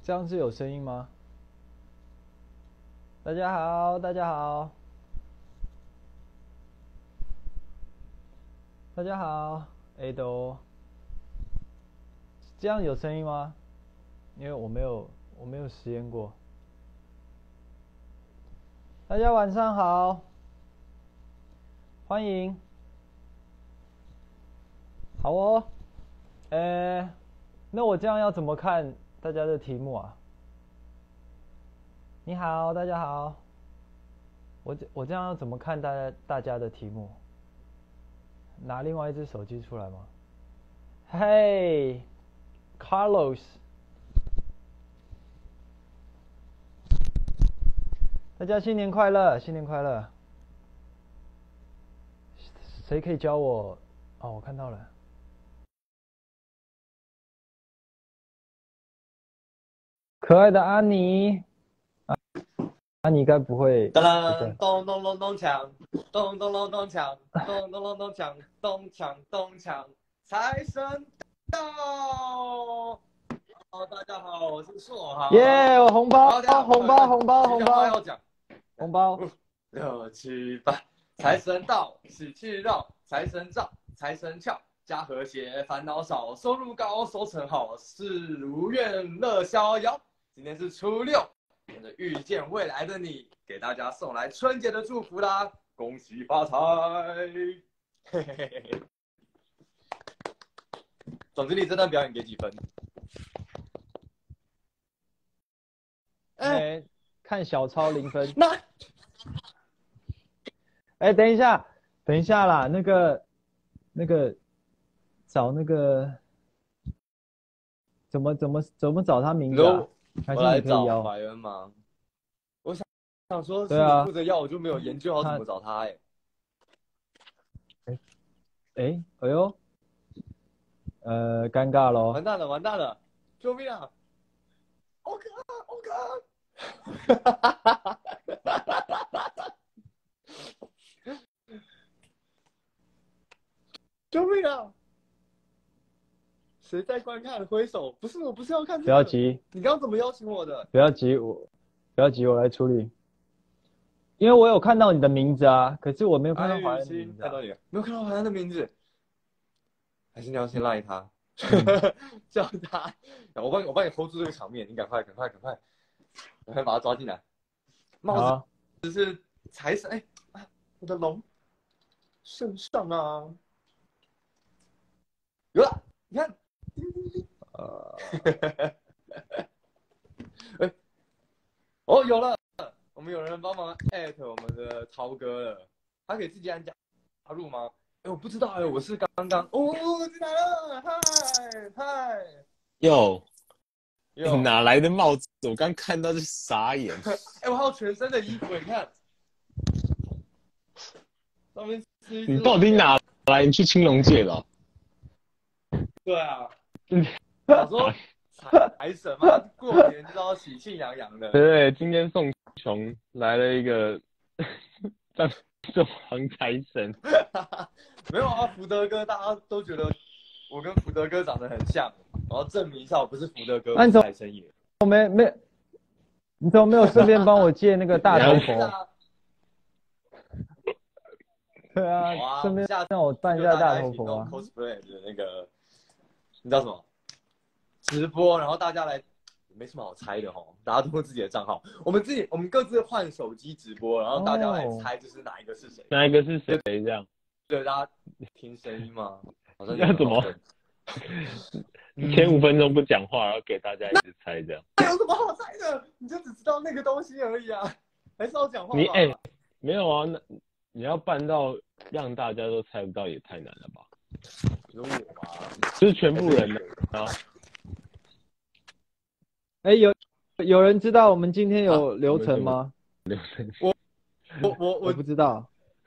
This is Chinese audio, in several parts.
这样是有声音吗？大家好，大家好，大家好，A 豆，这样有声音吗？因为我没有实验过。大家晚上好，欢迎。好哦，那我这样要怎么看大家的题目啊？你好，大家好。我这样要怎么看大家的题目？拿另外一只手机出来吗？嘿，Carlos，大家新年快乐，新年快乐。谁可以教我？哦，我看到了。可爱的安妮，安妮该不会不在？ 咚咚咚咚锵，咚咚咚咚锵，咚咚咚咚锵，咚锵咚锵，财神到！大家好，我是硕豪。 耶！我红包，红包，红包，红包要讲， 红包。 6、7、8，财神到，喜气绕，财神照，财神俏，家和谐，烦恼少，收入高，收成好，事如愿，乐逍遥。今天是初6。跟着遇见未来的你，给大家送来春节的祝福啦！恭喜发财！总经理这段表演给几分？ 看小抄0分。 那， 等一下啦，那个找那个怎么找他名字啊？还是我来你可以找怀恩吗？我想说，是对啊， 你负责要，我就没有研究好怎么找他哎呦，尴尬咯。 完蛋了，救命啊！欧哥，救命啊！谁在观看？挥手！不是，我不是要看这个。 不要急， 你刚刚怎么邀请我的？ 不要急，我来处理。因为我有看到你的名字啊，可是我没有看到华人的名字看到你了，没有看到华人的名字，还是你要先赖他，叫他。我帮你 hold 住这个场面，你赶快把他抓进来。帽子是财神，我的龙圣上啊，有了，你看，有了，我们有人帮忙我们的涛哥了，他可以自己按加入吗？我不知道我是刚刚进来了，嗨， 哟，哪来的帽子？我刚看到就傻眼。 我还有全身的衣服，你看，上面是你到底哪来？你去青龙界了？ 对啊，想说财神嘛，过年就要喜庆洋洋的。 对，今天宋琼来了一个当皇财神。 没有啊，福德哥，大家都觉得我跟福德哥长得很像，然后证明一下我不是福德哥，我是财神爷。 你怎么没有顺便帮我借那个大头佛？对啊，顺便让我办一下大头佛啊。 cosplay 的那个，你知道什么？直播，然后大家来，没什么好猜的吼，大家都用自己的账号，我们各自换手机直播，然后大家来猜，就是哪一个是谁？ 哪一个是谁？这样？ 对，大家听声音吗？好像要怎么？前5分钟不讲话，然后给大家一直猜这样。 那有什么好猜的？你就只知道那个东西而已啊，还是要讲话吗？ 没有啊，那你要办到让大家都猜不到也太难了吧？ 有我吗？ 就是全部人的啊。 有人知道我们今天有流程吗？ 流程？ 我不知道。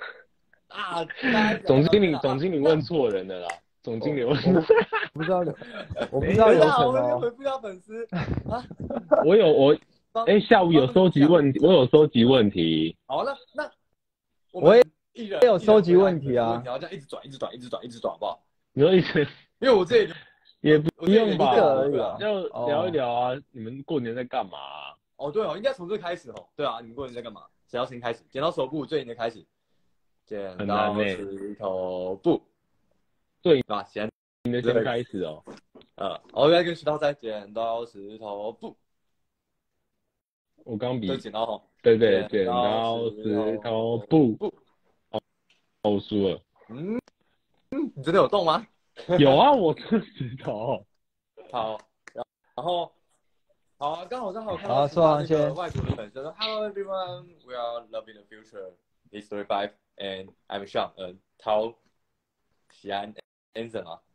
总经理问错人了啦。总经理问错， 不知道流程哦。 我们回复一下粉丝啊。 下午有收集问题，我有收集问题。 好了，那我也有收集问题啊。 你要这样一直转，好不好？ 你说一直， 因为我这里也不我觉得用吧， 一个而已啊就聊一聊啊，你们过年在干嘛啊？ 哦，对哦，应该从这开始哦。对啊，你们过年在干嘛？谁要先开始？剪刀石头布，最赢的开始。剪很难刀呢石头布， 最啊，先你的先开始哦。 我要跟石头再剪刀石头布， 我刚比都剪刀吼。 对，剪剪刀石头布布，我输了。 你真的有动吗？ 有啊，我这石头。 好，然后好啊，刚好正好有看到好其他这个说完先外国的粉丝说 Hello everyone, we are loving the future history five and I'm Sean，陶喜安 Anson 啊。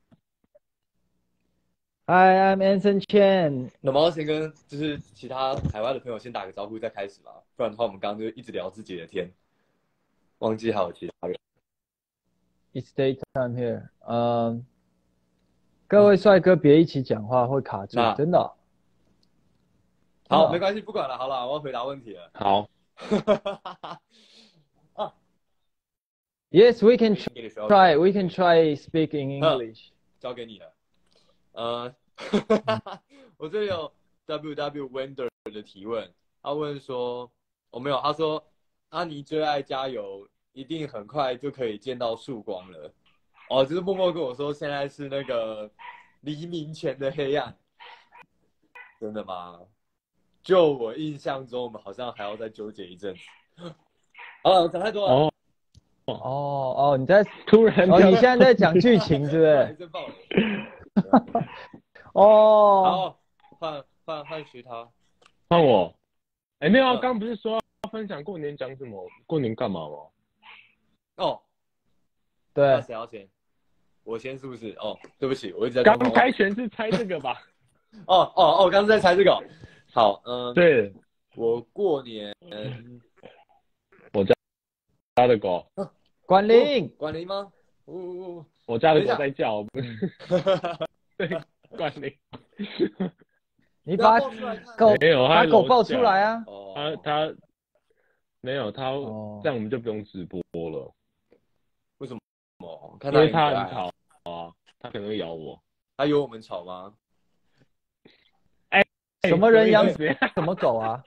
Hi, I'm Anson Chen。 那么要先跟就是其他海外的朋友先打个招呼再开始吧，不然的话我们刚刚就一直聊自己的天，忘记还有其他人。 It's daytime here。各位帅哥别一起讲话，会卡住， 那真的哦。 好，没关系，不管了，好了，我要回答问题了。 好， Yes, we can 给你学校 try. We can try speak in English. 交给你了。我这里有 WW Wender 的提问，他问说，没有，他说阿尼最爱加油，一定很快就可以见到曙光了。就是默默跟我说，现在是那个黎明前的黑暗。真的吗？就我印象中，我们好像还要再纠结一阵子。讲太多了。 你在突然你现在在讲剧情，是不是？ 真爆了。 哦， 好，换徐涛。 换我。没有啊，刚不是说要分享过年讲什么？过年干嘛吗？ 对那，谁要先？我先是不是？对不起，我一直在。 刚猜拳是猜这个吧？ 我刚刚在猜这个。好， 对， 我过年， 我家的狗， 管理管理吗？ 我家的狗在叫，不是？对，管理。 你把狗没有， 把狗抱出来啊！ 他没有他，这样我们就不用直播了。 为什么？ 因为他很吵啊，他可能会咬我。 他有我们吵吗？ 什么人养什么狗啊？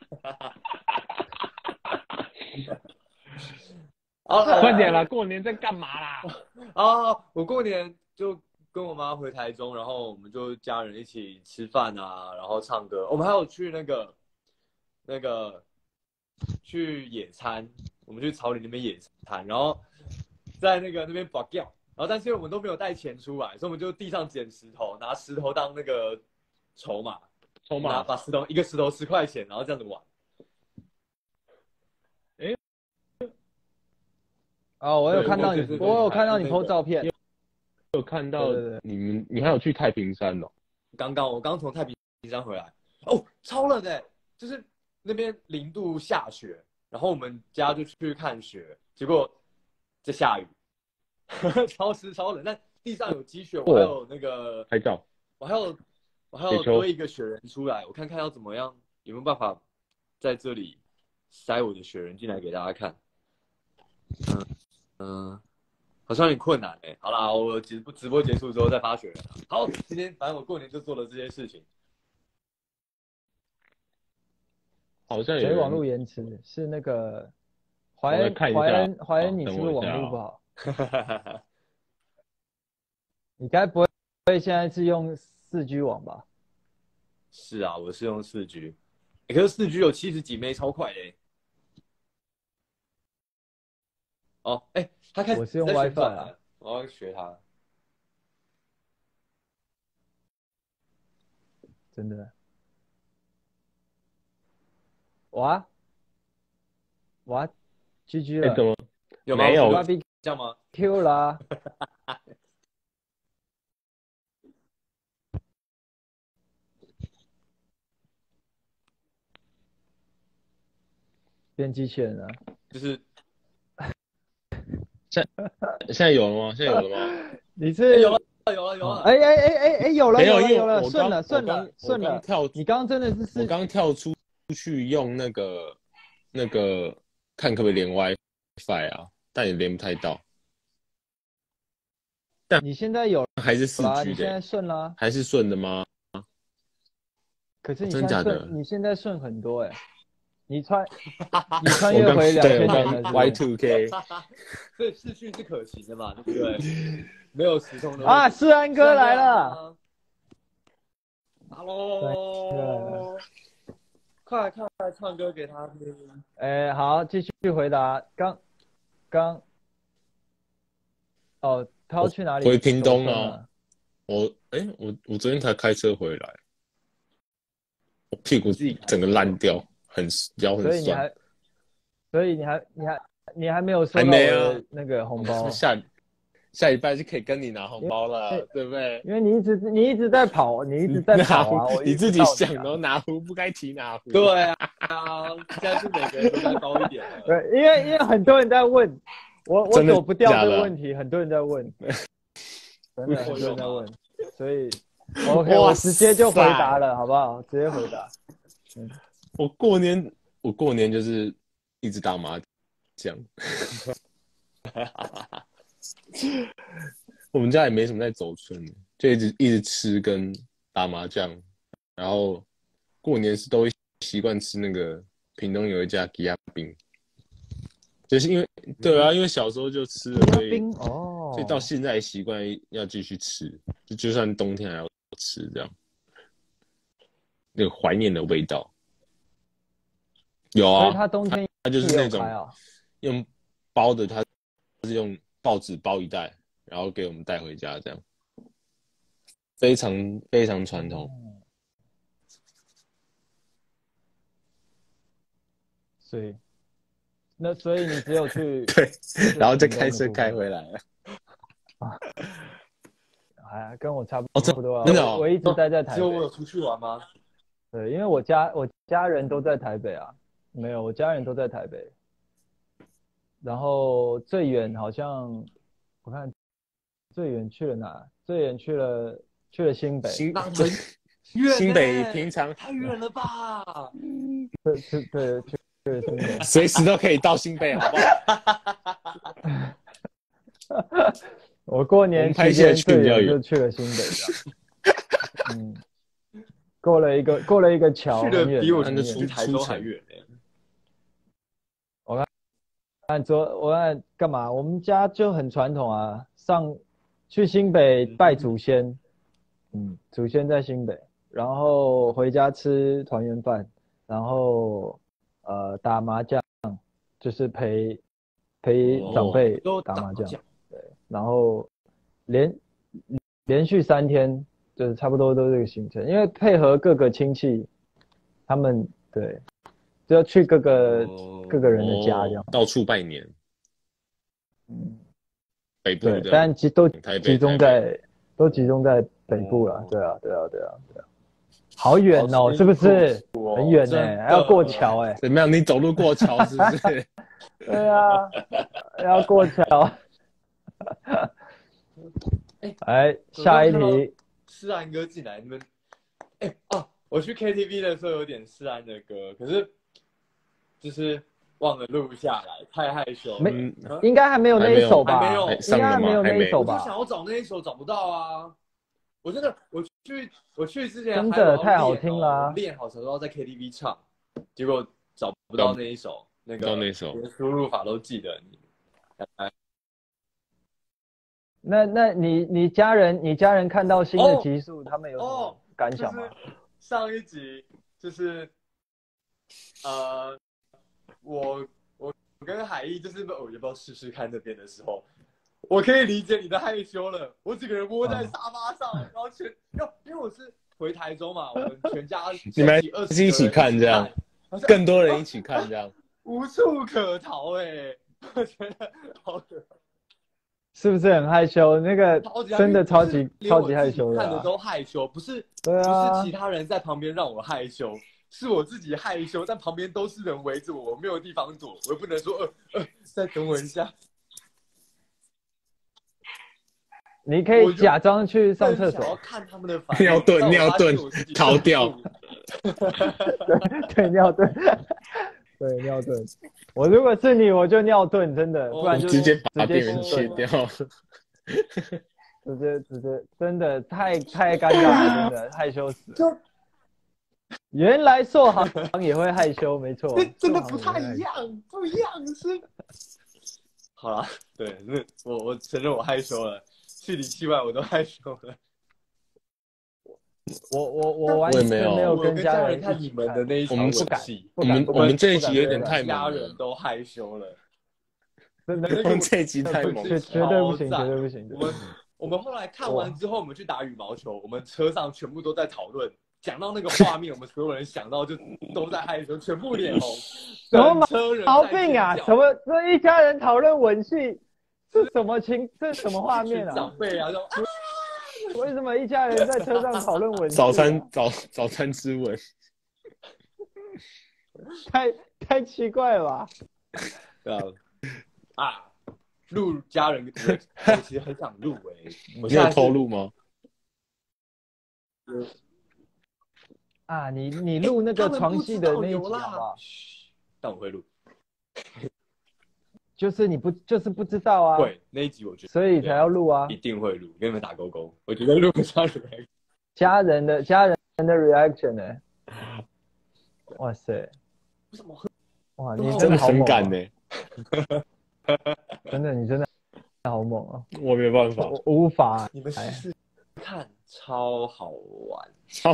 快点啦！过年在干嘛啦？ 我过年就跟我妈回台中，然后我们就家人一起吃饭啊，然后唱歌。我们还有去那个去野餐，我们去草岭那边野餐，然后在那边拔掉，然后但是我们都没有带钱出来，所以我们就地上捡石头，拿石头当那个筹码，把一个石头10块钱，然后这样子玩。 我有看到你，我有看到你 po 照片， 有看到你还有去太平山哦？ 我刚从太平山回来，超冷的，就是那边0度下雪，然后我们家就去看雪，结果在下雨，超冷，但地上有积雪，我还有那个拍照， 我还有堆一个雪人出来，我看看要怎么样，有没有办法在这里塞我的雪人进来给大家看。好像有点困难好啦，我直播结束之后再发雪人。好，今天反正我过年就做了这些事情。 好像谁网络延迟？是那个怀恩，你是不是网络不好？你该不会现在是用4G 网吧？ 是啊，我是用4G，可是4G 有70几 M 超快他开始我是用 WiFi 啊， 我要学他。 真的。哇，GG 了。 怎么有吗？ 没有这样吗 ？Q 啦。变机器人了。 就是现在有了吗？ 你是有了。 有了， 没有顺了。你刚刚真的是我刚跳出去用那个看可不可以连 WiFi 啊，但也连不太到。 你现在有还是4局啦，你现在的， 顺啦。 还是顺的吗？ 可是你真现在假的顺，你现在顺很多哎、你穿我刚越回对我 2000 刚年了是不是 Y2K 所以视讯是可行的嘛，对不对？没有时空的啊，世安哥来了。 ，Hello，快唱歌给他听。 好，继续回答。刚哦，他要去哪里？ 回屏东啊啊。我昨天才开车回来，我屁股整个烂掉，腰很酸。 所以你还没有收到我还没啊的那个红包。 下礼拜就可以跟你拿红包了，对不对？ 因为你一直在跑，你一直在跑啊， 你自己想都拿壶不该提拿壶。 对啊，现在是每个人都该高一点了。 对，因为很多人在问我躲不掉这个问题，很多人在问，真的很多人在问，所以 OK， 我直接就回答了，好不好？直接回答。 我过年就是一直打麻将。我们家也没什么在走春，就一直吃跟打麻将，然后过年是都会习惯吃那个屏东有一家鸡鸭冰，就是因为对啊，因为小时候就吃了，所以到现在习惯要继续吃，就算冬天还要吃这样，那个怀念的味道。有啊， 所以他冬天它就是那种用包的，它是用报纸包一袋，然后给我们带回家，这样非常非常传统。 所以你只有去对，然后再开车开回来了。 跟我差不多啊。 真的哦， 我一直待在台北。 只有我有出去玩吗？ 对，因为我家人都在台北啊。没有，我家人都在台北。然后最远好像我看最远去了哪？最远去了新北。 新北平常太远了吧？ 对，去了新北。 随时都可以到新北，好不好？ 我过年期间最远就去了新北这样。过了一个桥， 去的比我去台中还远呢。 我看干嘛？我们家就很传统啊，去新北拜祖先，祖先在新北，然后回家吃团圆饭，然后打麻将，就是陪长辈打麻将，对，然后连续3天，就是差不多都是这个行程，因为配合各个亲戚，他们对。就要去各个人的家这样， 到处拜年。北部对，但都集中在北部了。对啊。好远哦，是不是？很远呢，还要过桥哎。 怎么样？你走路过桥是不是？ 对啊，要过桥。下一题。 世安哥进来，你们我去 KTV 的时候有点世安的歌，可是。就是忘了录下来，太害羞了。 应该还没有那一首吧？ 没有， 应该还没有那一首吧？ 我就想要找那一首，找不到啊！我真的，我去之前真的太好听了啊！ 练好想说要在 KTV 唱，结果找不到那一首，连输入法都记得你。 那你家人看到新的集数，他们有什么感想吗？ 上一集就是我跟海毅就是要不要试试看那边的时候，我可以理解你的害羞了。我整个人窝在沙发上，然后因为我是回台中嘛，我们全家你们一起看这样，更多人一起看这样， 无处可逃我觉得好可怕。 是不是很害羞？那个真的超级害羞的， 看的都害羞，不是其他人在旁边让我害羞。是我自己害羞，但旁边都是人围着我，没有地方躲，我又不能说再等我一下。 你可以假装去上厕所， 想要看他们的反应。 尿遁，逃掉。 对，尿遁，对，尿遁。我如果是你，我就尿遁，真的，不然就直接把电源切掉。 直接，真的太尴尬了，真的害羞死了。原来硕航也会害羞，没错， 真的不太一样，不一样是。好了，对，我承认我害羞了，戏里戏外我都害羞了。 我完全没有跟家人看你们的那一场吻戏， 我们这一集有点太猛家了， 人都害羞了。 真的， 我们这一集太猛， 绝对不行，绝对不行。 我们后来看完之后，我们去打羽毛球，我们车上全部都在讨论，讲到那个画面，我们所有人想到就都在害羞，全部脸红。 什么毛病啊？什么？这一家人讨论吻戏是什么这是什么画面啊？ 长辈啊， 为什么一家人在车上讨论吻戏？ 早餐之吻， 太奇怪了吧？ 对啊，录家人，我其实很想录你有偷录吗？ 啊，你录那个床戏的那一集好不好？ 但我会录。 就是你就是不知道啊， 对，那一集我觉得， 所以才要录啊， 一定会录，跟你们打勾勾。我觉得录家人的 reaction 呢、欸？哇塞，哇，你真的好猛、啊， 很敢呢、 真的，你真的好猛啊！ 我没办法， 我无法。 你们试试看，超好玩，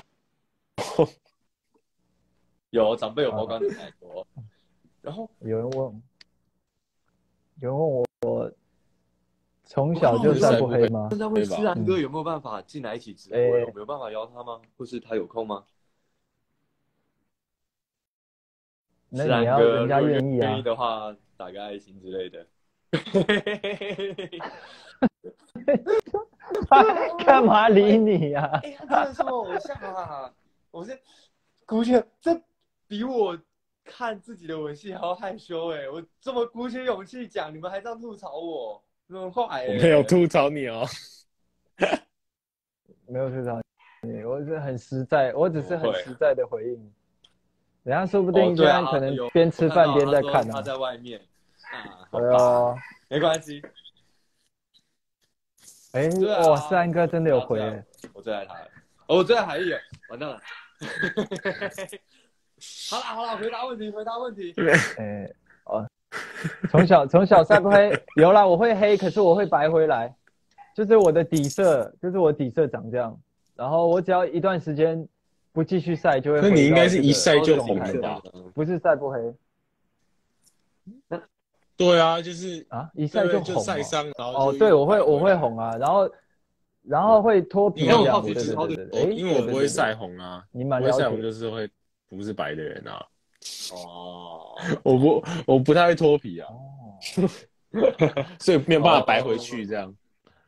有长辈有包刚你来过，然后有人问我从小就晒不黑吗？ 现在问思然哥有没有办法进来一起直播？有没有办法邀他吗？或是他有空吗？ 那你要人家愿意啊。 愿意的话，打个爱心之类的。 干嘛理你呀、啊？ 他真的是我偶像啊！我是姑且，这比我看自己的吻戏还要害羞哎！我这么鼓起勇气讲，你们还这样吐槽我，很坏哎！ 我没有吐槽你哦， 没有吐槽你，我是很实在，我只是很实在的回应。人家说不定现在可能边吃饭边在看呢、 啊。他在外面啊，好吧， 没关系。 哎，哇，思安哥真的有回耶！ 我最爱他了，我最爱海丽了，完蛋了。好了，回答问题。 哎，哦，从小晒不黑，有啦，我会黑，可是我会白回来，就是我的底色，就是我底色长这样，然后我只要一段时间不继续晒，就会。 那你应该是一晒就红了吧？ 不是晒不黑。 对啊，就是啊，一晒就红、哦， 晒伤，然后对，我会红啊，然后会脱皮这样，对， 因为我不会晒红啊， 你蛮了解， 晒红就是会不是白的人啊。哦，我不太会脱皮啊，所以没有办法白回去这样。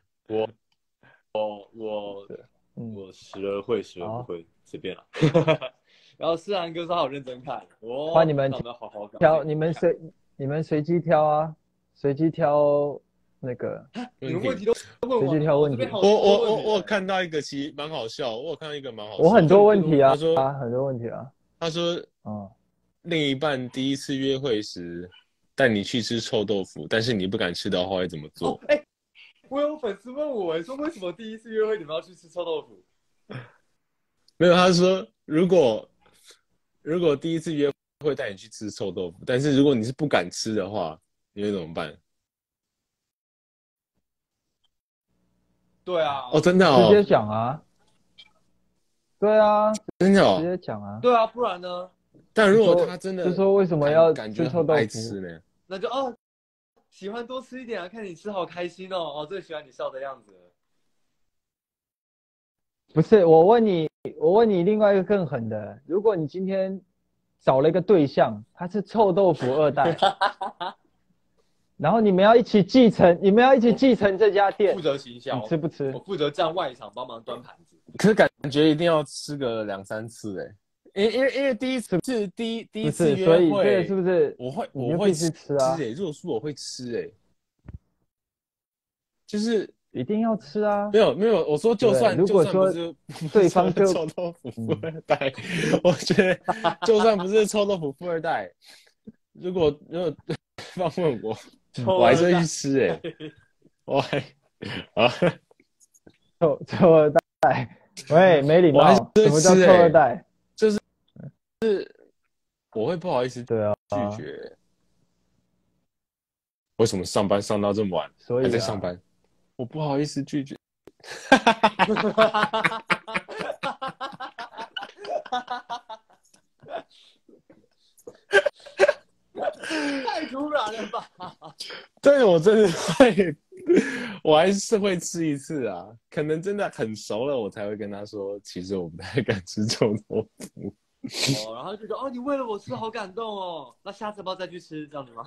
我时而会，时而不会，随便了。然后思然哥说好认真看， 欢你们好好挑，你们随机挑啊，随机挑那个。 你们问题都问我， 随机挑问题。 我看到一个其实蛮好笑，我有看到一个蛮好笑。 我很多问题啊， 他说很多问题啊。 他说，另一半第一次约会时带你去吃臭豆腐，但是你不敢吃的话会怎么做？ 我有粉丝问我说，为什么第一次约会你们要去吃臭豆腐？ 没有，他说如果第一次约会带你去吃臭豆腐，但是如果你是不敢吃的话，你会怎么办？ 对啊， 真的哦， 直接讲啊。对啊， 真的哦， 直接讲啊。 对啊，不然呢？ 但如果他真的就说为什么要感觉臭豆腐吃呢？ 那就喜欢多吃一点啊，看你吃好开心哦，最喜欢你笑的样子。 不是，我问你另外一个更狠的，如果你今天找了一个对象，他是臭豆腐2代，然后你们要一起继承这家店， 负责行销， 你吃不吃？ 我负责站外场帮忙端盘子。 可是感觉一定要吃个2-3次因为第一次是第一次约会， 所以这个是不是我会吃啊？ 如果是我会吃就是一定要吃啊！ 没有，我说就算如果说对方就臭豆腐富2代，我觉得就算不是臭豆腐富2代，如果对方问我还是会去吃我还臭二代，喂，没礼貌， 我还是会什么叫吃臭二代？ 我会不好意思对啊， 拒绝。为什么上班上到这么晚， 所以还在上班？我不好意思拒绝。 太突然了吧？ 对，我真的会，我还是会吃一次啊。可能真的很熟了，我才会跟他说，其实我不太敢吃臭豆腐。 哦，然后就说哦，你为了我吃，好感动哦。那下次要不要再去吃这样子吗？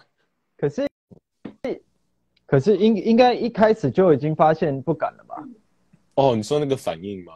可是应该一开始就已经发现不敢了吧？ 哦，你说那个反应吗？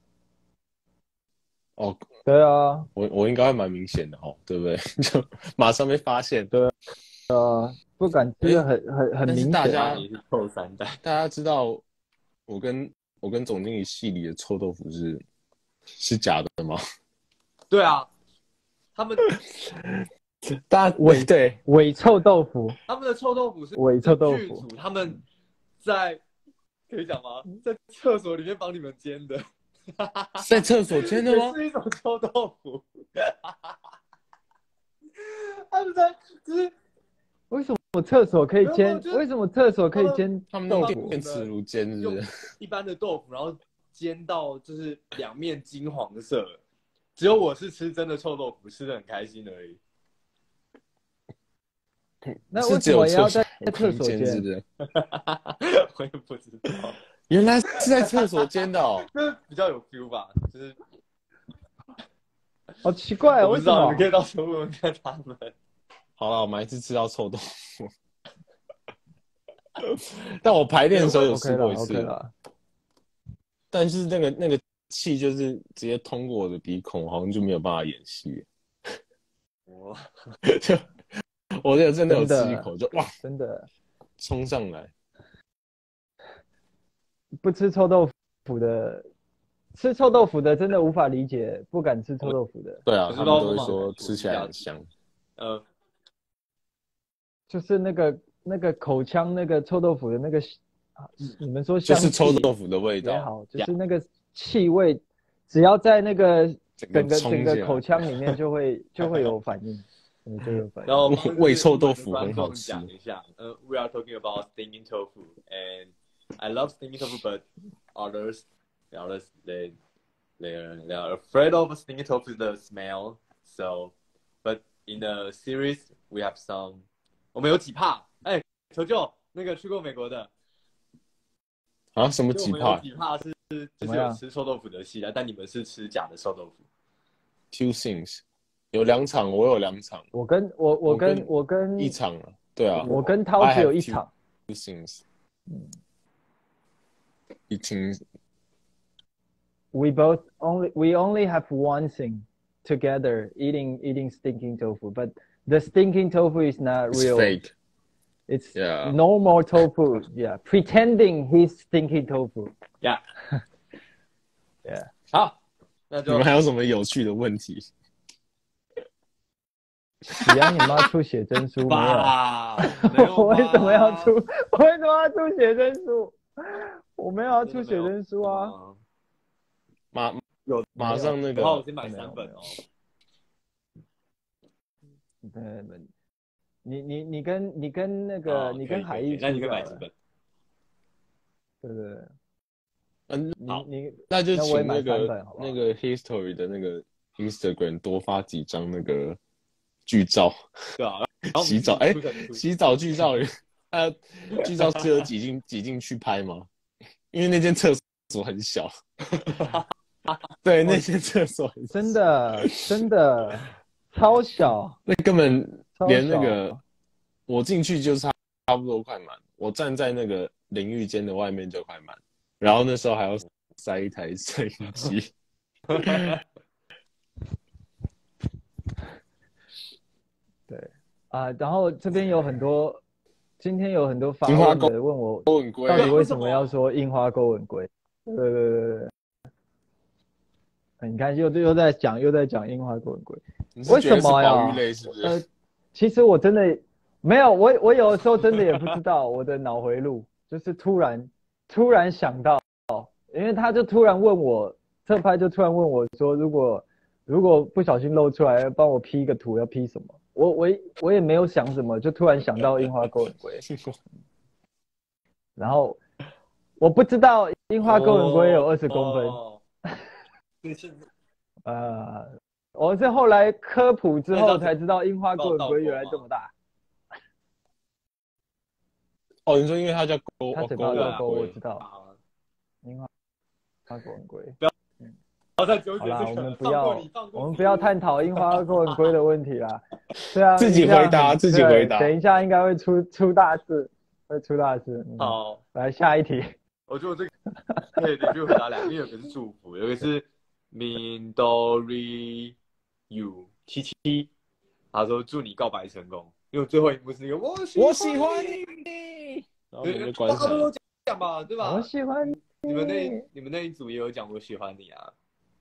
哦， 对啊， 我应该会蛮明显的哦，对不对？就马上被发现。 对不敢吃的很但是明显。 大家你是臭三代， 大家知道我跟总经理系里的臭豆腐是假的吗？ 对啊，他们大家对伪臭豆腐， 他们的臭豆腐是伪臭豆腐剧组他们在可以讲吗？在厕所里面帮你们煎的， 在厕所煎的吗也？是一种臭豆腐。他们在就是为什么厕所可以煎？ 就是为什么厕所可以煎他们豆腐？ 用电磁炉煎是不用是？ 一般的豆腐，然后煎到就是两面金黄色。只有我是吃真的臭豆腐，吃的很开心而已。 那为什么也要在厕所煎？ 是不是？ 我也不知道， 原来是在厕所煎的哦。 就是比较有 feel 吧，就是好奇怪啊， 我不知道， 为什么你？可以到时候问问看他们。 好了，我们还是吃到臭豆腐。但我排练的时候有试过一次 OK 了。 但是那个气就是直接通过我的鼻孔，好像就没有办法演戏。就我真的有吃一口就哇， 真的冲上来。 不吃臭豆腐的，吃臭豆腐的真的无法理解不敢吃臭豆腐的。 对啊，他们都会不知道说吃起来很香。 就是那个口腔那个臭豆腐的那个，你们说香气就是臭豆腐的味道也好，就是那个气味，只要在那个整个口腔里面就会有反应，就有反应。 然后味臭豆腐很好吃。 讲一下，we are talking about stinking tofu, and I love stinking tofu, but others they are afraid of stinking tofu the smell. So, but in the series we have some. 我们有几帕？哎，求救！那个去过美国的啊？什么几帕？ 几帕是就是有吃臭豆腐的戏的，但你们是吃假的臭豆腐。 Two things， 有2场，我有2场。 我跟 1场了，对啊。 我跟涛只有1场。 Two things。一听。 We only have one thing together eating stinking tofu, but the stinking tofu is not real. It's fake. It's normal tofu. Yeah, pretending he's stinking tofu. Yeah. Yeah. 好，那就你们还有什么有趣的问题？ 喜羊，你妈出写真书没有？ 我为什么要出写真书？我没有要出写真书啊。 马上那个。 我先买3本哦。 对，你跟那个你跟海毅， 那你可以买几本？ 对。 那就请那个 History 的那个 Instagram 多发几张那个剧照。 对啊， 洗澡剧照，剧照是有挤进去拍吗？因为那间厕所很小。对，那间厕所真的超小， 那根本连那个我进去就差不多快满，我站在那个淋浴间的外面就快满，然后那时候还要塞一台摄影机。 对啊，然后这边有很多，今天有很多发问的问我，到底为什么要说樱花钩吻龟？对。你看，又在讲樱花钩吻龟，为什么呀？其实我真的没有，我有的时候真的也不知道，我的脑回路就是突然想到， 因为他就突然问我，特派就突然问我说，如果不小心露出来，帮我 P 一个图，要 P 什么？我也没有想什么，就突然想到樱花钩吻龟，然后我不知道樱花钩吻龟有20公分。 对，是我是后来科普之后才知道樱花钩吻龟原来这么大。 哦，你说因为它叫钩， 它嘴巴叫钩，我知道。樱花钩吻龟。好啦，我们不要探讨樱花钩吻龟的问题啦。对啊， 自己回答，自己回答。 等一下应该会出大事，会出大事。 好， 来下一题。 我觉得这个可以连续回答两个，因为有个是祝福，有个是 Mindori You 77，他说祝你告白成功，因为最后一幕是一个我喜欢你， 然后就关上。 大家都有讲吧，对吧？ 我喜欢你。 你们那一组也有讲我喜欢你啊。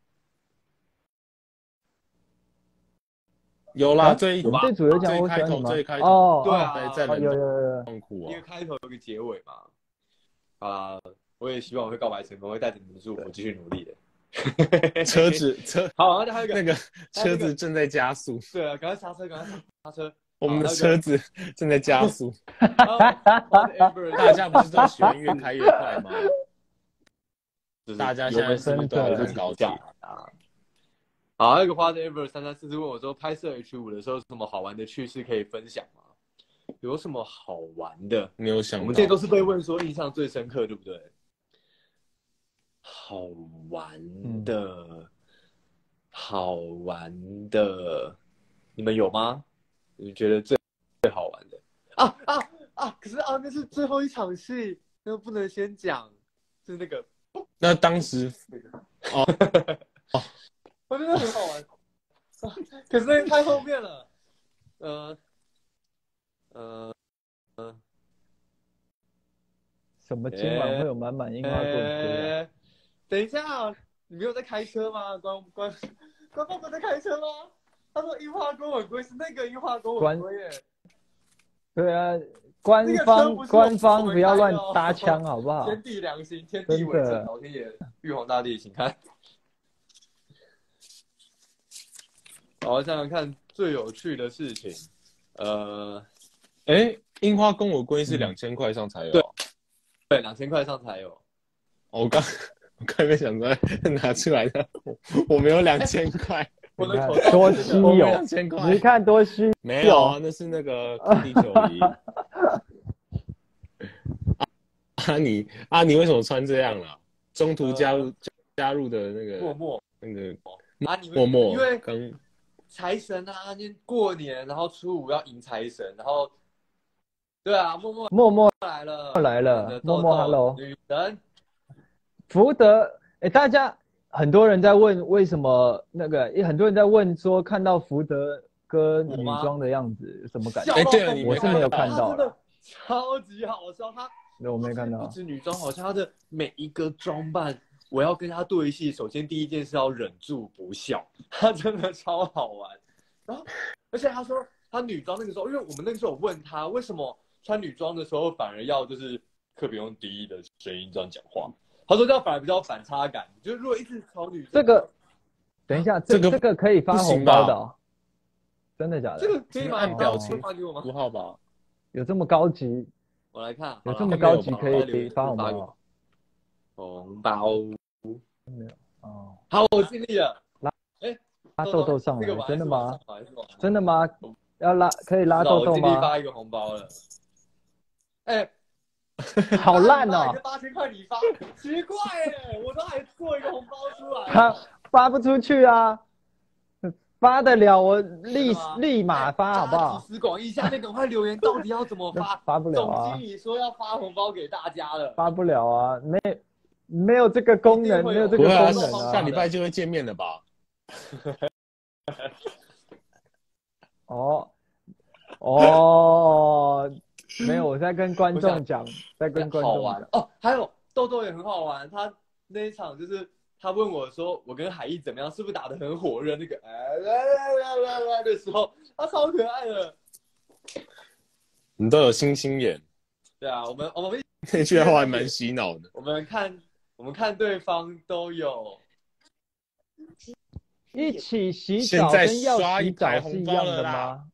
有啦， 我们这组有讲我喜欢你吗？ 最开头哦， 对啊， 在冷有痛苦啊， 因为开头有个结尾嘛。啊，我也希望我会告白成功，会带着你们的祝福继续努力的。 车好，然后还有一个那个车子正在加速。 对啊，赶快刹车，赶快刹车。 我们的车子正在加速。 大家不是都喜欢越开越快吗？大家现在是不是都要看高铁啊？ 好，还有一个花的 Ever 3344问我说，拍摄 H5 的时候有什么好玩的趣事可以分享吗？有什么好玩的？ 没有想到， 我们这些都是被问说印象最深刻，对不对？好玩的，你们有吗？你觉得最好玩的？可是那是最后一场戏，那个不能先讲，是那个。 那当时我觉得很好玩，可是那个太后面了。 什么今晚会有满满樱花钩吻龟？ 等一下，你没有在开车吗？官方不在开车吗？他说樱花钩吻龟是那个樱花钩吻龟耶。 对啊，官方不要乱搭腔好不好？ 天地良心，天地为证，老天爷，玉皇大帝，请看。好，想想看最有趣的事情。 樱花公我龟是2000块上才有。 对，2000块上才有。 我刚没想出来拿出来的，我没有2000块。 我的口多稀有 ，2000块。 你看多稀有。 没有啊，那是那个地球仪。你为什么穿这样了？中途加入的那个默默因为刚财神啊，过年然后初5要迎财神，然后对啊，默默来了， 默默 hello 女神福德，大家很多人在问为什么也很多人在问说看到福德哥女装的样子有什么感觉？ 对， 我是没有看到的，超级好笑， 我没看到， 不止女装好像他的每一个装扮。我要跟他对戏，首先第一件事要忍住不笑，他真的超好玩。然后，而且他说他女装那个时候，因为我们那个时候有问他为什么穿女装的时候反而要就是特别用低的声音这样讲话，他说这样反而比较有反差感。就是如果一直朝女装， 这个等一下，这个可以发红包的哦，真的假的？ 这个可以吗？ 按表情发给我吗？ 符号吧， 有这么高级？ 我来看， 有这么高级可以发红包？ 红包。 没有哦， 好，我尽力了。 拉豆豆上来，真的吗？真的吗？可以拉豆豆吗？我尽力发一个红包了。 好烂哦 ！8000块你发，奇怪耶，我都还做一个红包出来。 他发不出去啊，发得了我立马发好不好？ 集思广益，下面赶快留言，到底要怎么发？ 发不了啊！ 总经理说要发红包给大家了， 发不了啊，没有这个功能，没有这个功能啊！ 下礼拜就会见面了吧？ 没有，我在跟观众讲， 好玩哦。还有豆豆也很好玩，他那一场就是他问我说我跟海毅怎么样，是不是打得很火热？那个的时候，他超可爱的。 你都有星星眼。 对啊，我们那句话还蛮洗脑的。 我们我们看对方都有一起洗澡跟要洗澡是一样的吗？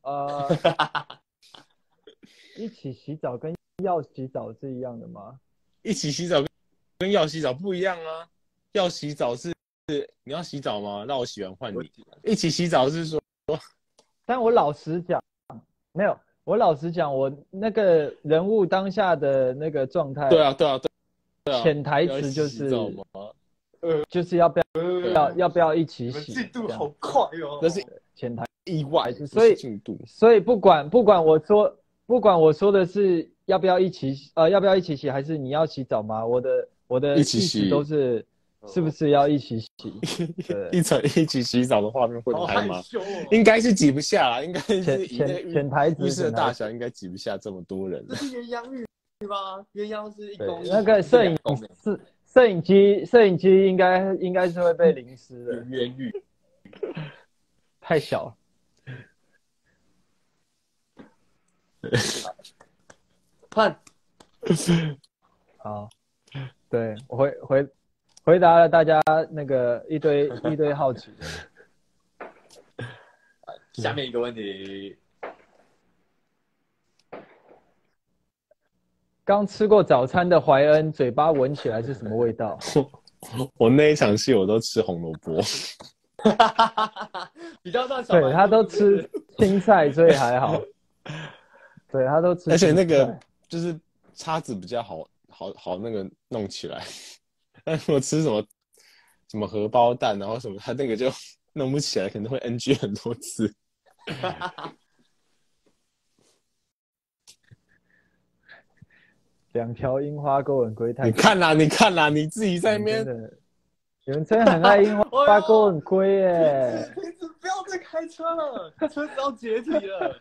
一起洗澡跟要洗澡是一样的吗？ 一起洗澡跟要洗澡不一样啊。要洗澡是你要洗澡吗？那我洗完换你。一起洗澡是说， 但我老实讲，没有，我老实讲，我那个人物当下的那个状态， 对啊， 潜台词就是要不要一起洗？ 进度好快哦！ 那是潜台意外， 所以不管我说的是要不要一起洗，还是你要洗澡吗？我的意思都是是不是要一起洗？ 一起洗澡的画面会拍吗？应该是挤不下啦，应该是潜台词浴室的大小应该挤不下这么多人。 这是鸳鸯浴吗？鸳鸯是1公1。 那个摄影机应该是会被淋湿的。 鸳浴太小了。 判好，对我回答了大家那个一堆好奇的。 下面一个问题， 刚吃过早餐的怀恩，嘴巴闻起来是什么味道？ 我那一场戏我都吃红萝卜， 比较像小白兔。 对，他都吃青菜，所以还好。对，他都吃青菜， 而且那个就是叉子比较好那个弄起来。但我吃什么荷包蛋，然后什么，他那个就弄不起来，可能会 NG 很多次。 2条樱花勾吻龟太…… 你看啦，你自己在那边。 你们真的很爱樱花勾吻龟耶！ 不要再开车了，车子要解体了。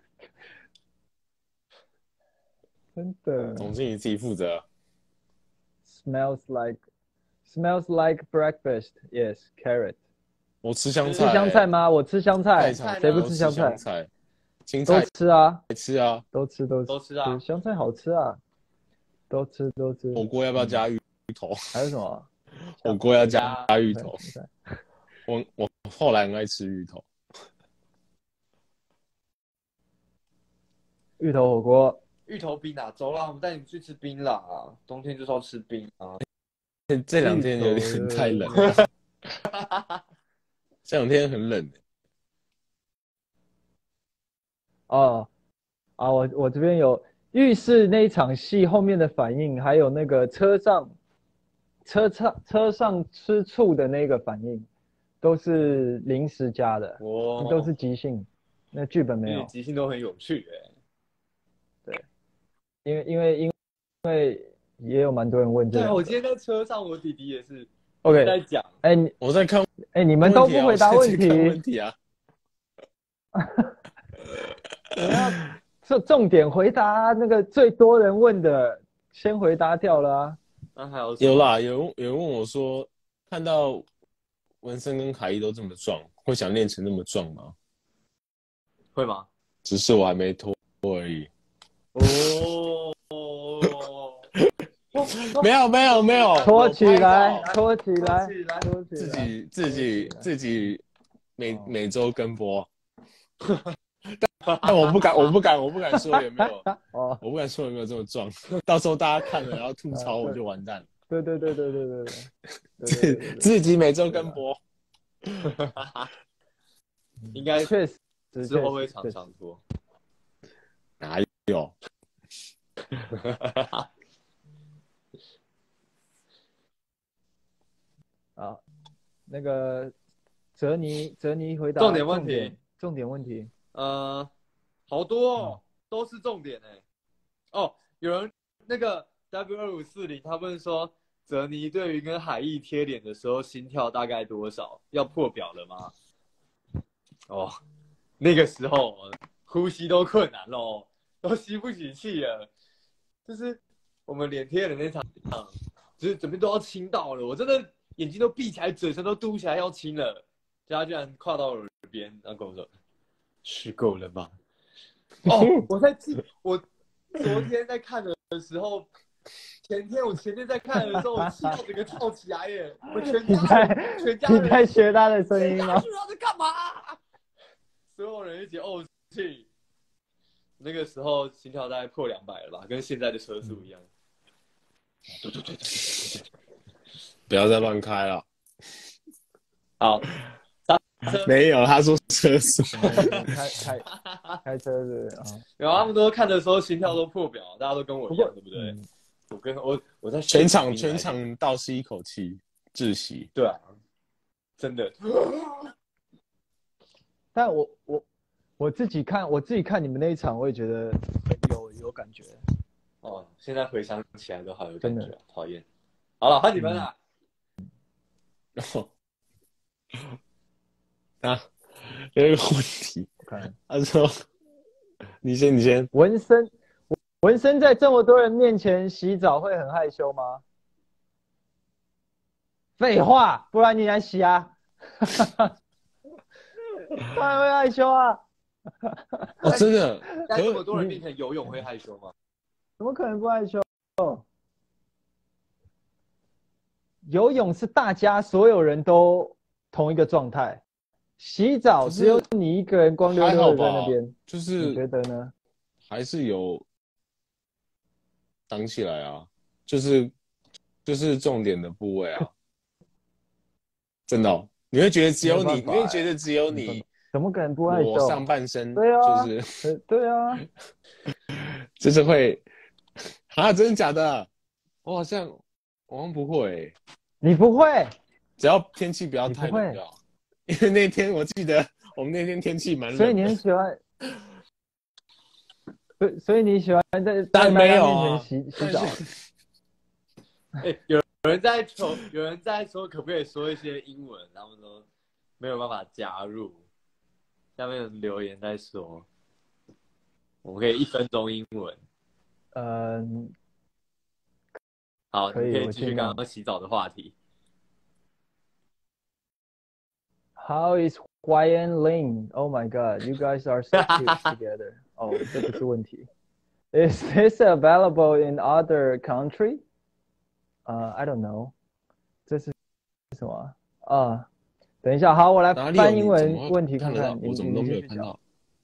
真的。 总经理自己负责。 Smells like breakfast. Yes, carrot. 我吃香菜。 吃香菜吗？我吃香菜。谁不吃香菜？青菜都吃啊。 吃啊。 都吃啊。 香菜好吃啊。都吃。 火锅要不要加芋头？ 还有什么？ 火锅要加芋头。我后来很爱吃芋头。 芋头火锅。 芋头冰啊，走啦，我们带你去吃冰啦！冬天就是要吃冰啊。 这2天有点太冷了。这2天很冷。 我这边有浴室那一场戏后面的反应，还有那个车上吃醋的那个反应，都是临时加的，都是即兴，那剧本没有。 即兴都很有趣对，因为也有蛮多人问这个。 对，我今天在车上，我弟弟也是 OK 在讲。 我在看。 你们都不回答问题。我要重点回答那个最多人问的，先回答掉了啊。 那还有有啦，有人问我说，看到文森跟凯伊都这么壮，会想练成那么壮吗？ 会吗？ 只是我还没脱而已。没有， 脱起来， 自己每周跟播。但我不敢说有没有，我不敢说有没有这么壮，到时候大家看了然后吐槽我就完蛋了。 对， 自己每周跟播。 应该确实之后会常常播。 哪有？ 好，那个泽尼回答重点问题。好多哦，都是重点哎。有人那个 W2540 他问说，泽尼对于跟海毅贴脸的时候心跳大概多少？要破表了吗？那个时候呼吸都困难咯，都吸不起气了。就是我们脸贴的那场，就是整边都要亲到了，我真的眼睛都闭起来，嘴唇都嘟起来要亲了。他居然跨到我耳边，然后跟我说：“吃够了吗？”我昨天在看的时候， 我前天在看的时候，我气到整个跳起来耶！我全你家人在学他的声音吗？ 他在干嘛？所有人一起怄气。那个时候心跳大概破200了吧，跟现在的车速一样。 不要再乱开了。 好， 没有，他说车速。 开车是啊。 然后他们都看的时候心跳都破表，大家都跟我一样，对不对？我在全场倒吸一口气，窒息。 对啊，真的。 但我自己看你们那一场，我也觉得有感觉。 哦，现在回想起来都好有感觉，讨厌。好了，换你们啦。 有一个问题，他说：“你先。” 文森在这么多人面前洗澡会很害羞吗？废话，不然你来洗啊！当然会害羞啊！ 哦，真的， 在这么多人面前游泳会害羞吗？ 怎么可能不害羞？游泳是大家所有人都同一个状态，洗澡只有你一个人光溜溜的在那边， 就是你觉得呢？ 还是有挡起来啊，就是重点的部位啊，真的、哦，你会觉得只有你，你会觉得只有你， 怎么可能不害羞？ 我上半身， 对啊， 就是对啊， 就是会啊，真的假的？我好像不会、欸， 你不会， 只要天气不要太冷就好。因为那天我记得我们那天天气蛮冷的， 所以你很喜欢，所以你喜欢在大家面前洗澡。 有人在说可不可以说一些英文，他们都没有办法加入。下面留言在说，我们可以1分钟英文。好，你可以继续刚刚洗澡的话题。 How is Hwaiyan Ling? Oh my God, you guys are so cute together. 哦，这不是问题。Is this available in other country? I don't know. 这是什么啊？等一下，好，我来翻英文问题看看。 我怎么都没有看到。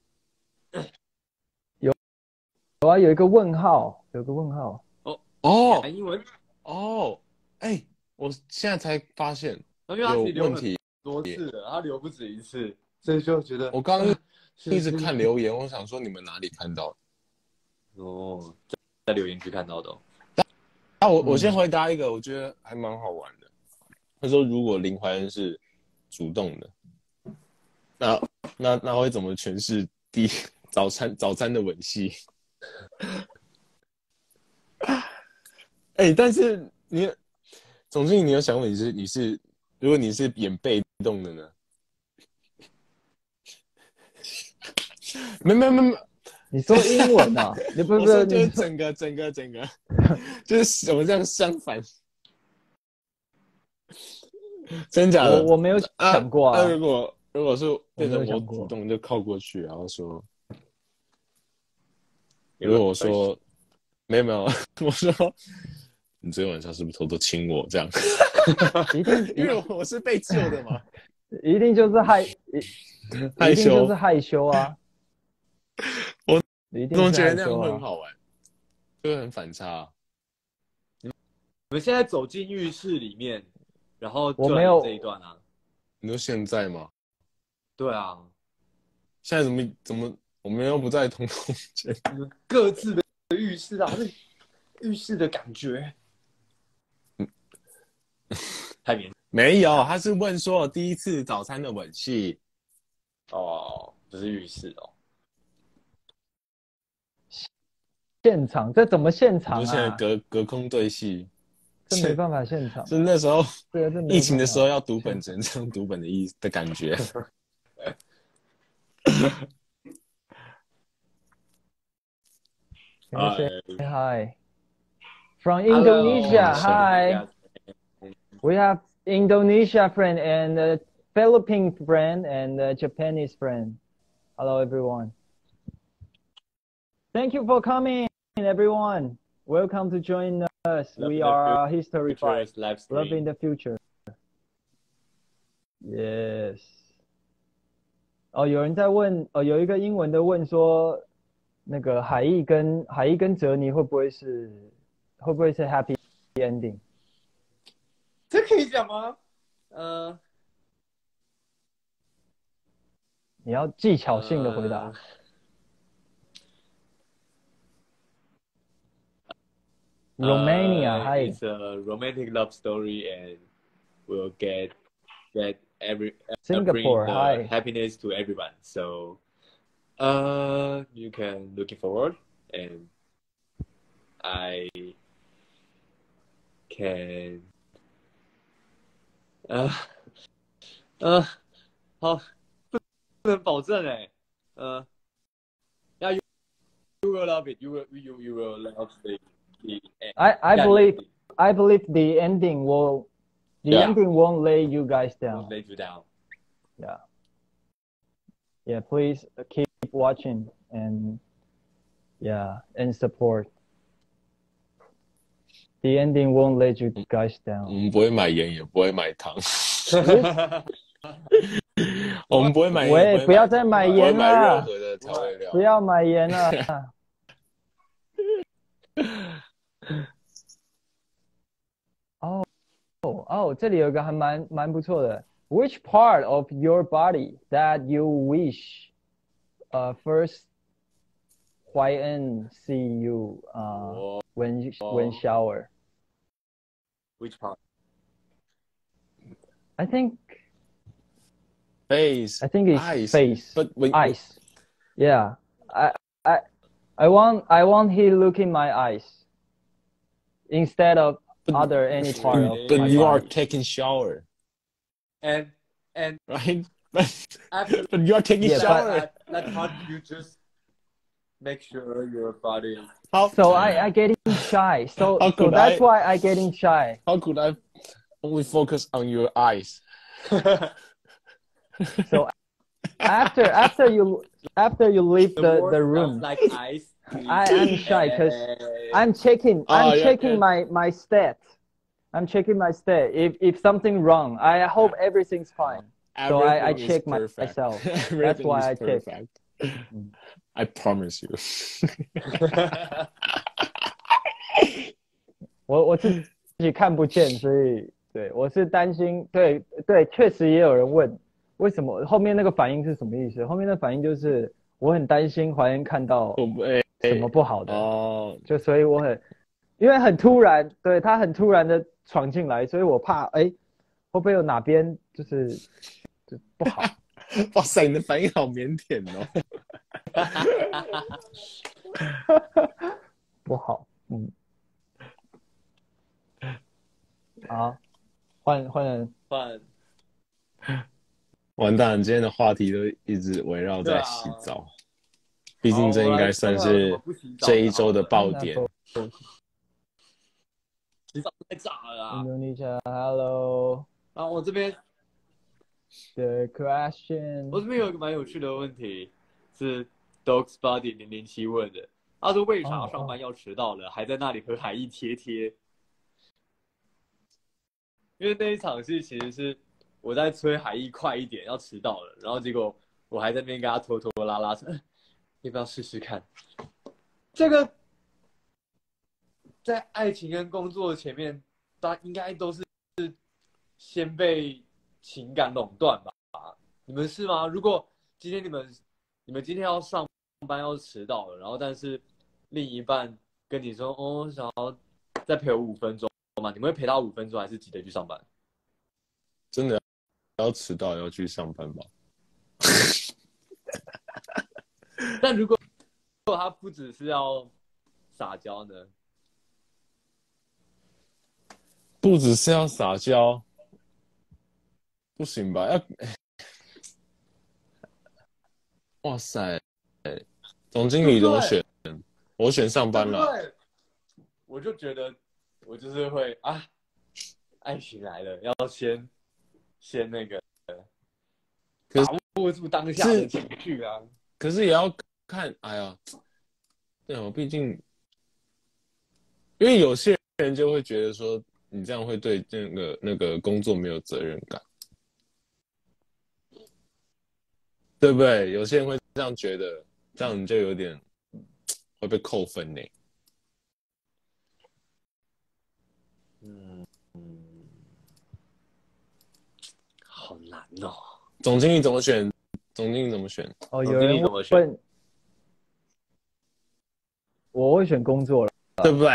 有啊，有一个问号，有个问号。 哦， 英文哦，哎，我现在才发现有问题。 多次了，他留不止一次，所以就觉得我刚刚一直看留言，我想说你们哪里看到的？ 哦，在留言区看到的、哦。 我先回答一个，我觉得还蛮好玩的。他说如果林怀恩是主动的，那会怎么诠释早餐的吻戏？但是总之你有想过你是如果你是演被动的呢？没， 你说英文啊？你不是，就是整个，就是我们这样相反，真假的？ 我没有想过啊。 如果是变成我主动就靠过去，然后说，如果我说没有，我说你昨天晚上是不是偷偷亲我这样？因为我是被救的嘛， 一定就是害羞，就是害羞啊！ 我怎么觉得那样会很好玩，就会很反差。 你们现在走进浴室里面，然后我没有这一段啊？ 你说现在吗？ 对啊， 现在怎么我们又不在同空间？ 你们各自的浴室啊，那浴室的感觉。太明没有，他是问说第一次早餐的吻戏。 哦，不是浴室哦。 现场，这怎么现场啊？ 就现在隔空对戏， 这没办法现场。 是那时候对啊，这疫情的时候要读本，只能这样读本的感觉。 Can you say hi? From Indonesia, hi. We have Indonesia friend and Philippine friend and Japanese friend. Hello, everyone. Thank you for coming, everyone. Welcome to join we are History Five, live love in stream。 the future. Yes. 哦，有人在问，有一个英文的问说，那个海毅跟泽尼会不会是 happy ending？ 这可以讲吗？ 你要技巧性的回答。Romania, hi. It's a romantic love story, and will get Singapore, bring hi. happiness to everyone. So, you can looking forward, and I can, 好，不能保证哎，yeah, you will love it. You will love the I believe ending. the ending won't lay you guys down. Won't let you down. Yeah, please keep watching and support. The ending won't let you guys 我 down. 们不会买盐，也不会买糖。我们不会买盐， 喂，不要再买盐不会买任了， 何的调味料。 不要买盐了。这里有一个还蛮不错的。Which part of your body that you wish first Huayan see you when shower? Which part? I think Face. it's eyes. face. But when Eyes. Yeah. I want he look in my eyes instead of other any part of but my you are body. taking shower, And right? after But you are taking Yeah, shower. that part, you just make sure your body is. How, So I getting shy. So that's why I getting shy. How could I only focus on your eyes? So after you leave the room, like ice. I'm shy because I'm checking my stat. I'm checking my stat. If something wrong, I hope everything's fine. So I check myself. That's why I check. I promise you. 我自己看不见，所以对我是担心。对，确实也有人问为什么后面那个反应是什么意思？后面的反应就是我很担心怀恩看到什么不好的哦， 就所以因为很突然，对他很突然的闯进来，所以我怕会不会有哪边就不好？ 哇塞，你的反应好腼腆哦。 不好，好，换人。 完蛋，今天的话题都一直围绕在洗澡，毕竟这应该算是这一周的爆点。 洗澡太炸了啊 Indonesia, hello. 然后我这边 The question. 我这边有一个蛮有趣的问题，是 Dogs Body 007问的。他说为啥上班要迟到了，还在那里和海毅贴？因为那一场戏其实是我在催海毅快一点，要迟到了，然后结果我还在那边跟他拖拖拉拉，要不要试试看？这个在爱情跟工作前面，大家应该都是先被情感垄断吧？你们是吗？如果今天你们今天要上班要迟到了，然后但是另一半跟你说想要再陪我5分钟嘛，你们会陪他5分钟，还是急着去上班？ 真的要迟到要去上班吧？ 但如果他不只是要撒娇呢？ 不只是要撒娇，不行吧？哇塞，总经理怎么选？我选上班了。 对，我就觉得我就是会爱情来了，要先那个把握住当下的情绪啊。 可是也要看，哎呀，对哦，毕竟因为有些人就会觉得说，你这样会对那个工作没有责任感，对不对？有些人会这样觉得，这样你就有点会被扣分呢。 好难哦。 总经理怎么选？总经理怎么选？ 哦， 总经理有人怎么选？ 问，我会选工作了， 对不对？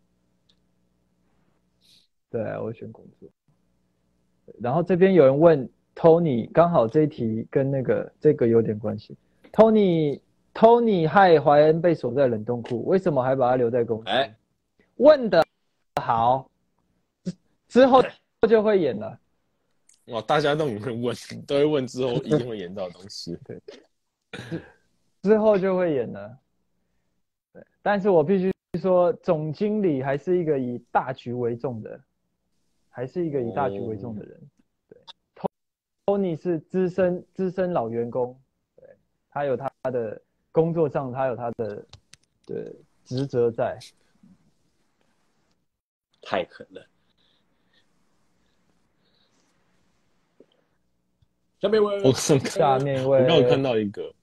对，我会选工作。然后这边有人问 Tony， 刚好这一题跟这个有点关系。Tony 害怀恩被锁在冷冻库，为什么还把他留在公司？问的好，之后就会演了。 哇，大家都会问，都会问之后一定会演到的东西。 对，之后就会演了。对，但是我必须说，总经理还是一个以大局为重的，人。对 ，Tony 是资深老员工，对，他有他的工作上，他有他的职责在。 太狠了。下面一位， 我刚有看到一个，